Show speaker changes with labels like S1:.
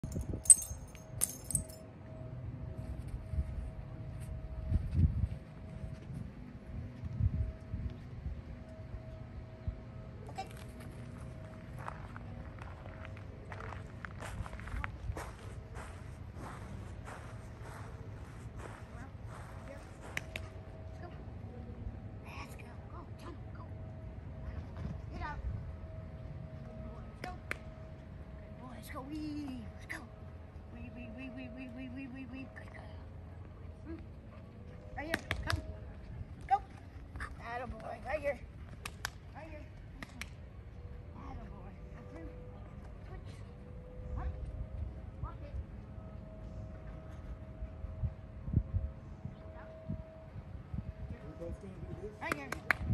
S1: Let's go, wee, let's go. Wee, wee, wee, wee, wee, wee, wee, wee, wee. Good girl. Right here, come. Go. Attaboy, right here. Right here. Attaboy. Up through. Switch. Huh? Walk it.
S2: We're both going to do this?
S1: Right here.